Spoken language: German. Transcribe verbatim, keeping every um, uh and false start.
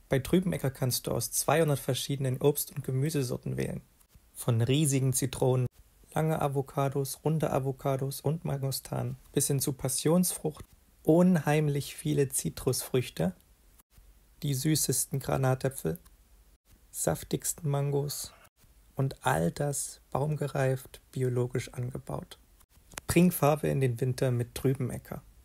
Bei Trübenecker kannst du aus zweihundert verschiedenen Obst- und Gemüsesorten wählen. Von riesigen Zitronen, lange Avocados, runde Avocados und Mangostanen bis hin zu Passionsfrucht, unheimlich viele Zitrusfrüchte, die süßesten Granatäpfel, saftigsten Mangos und all das baumgereift, biologisch angebaut. Bring Farbe in den Winter mit Trübenecker.